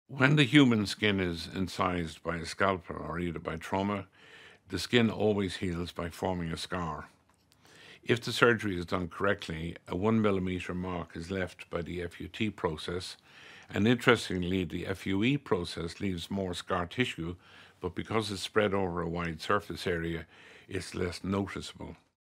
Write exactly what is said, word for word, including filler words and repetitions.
When the human skin is incised by a scalpel or either by trauma, the skin always heals by forming a scar. If the surgery is done correctly, a one millimetre mark is left by the F U T process, and interestingly, the F U E process leaves more scar tissue, but because it's spread over a wide surface area, it's less noticeable.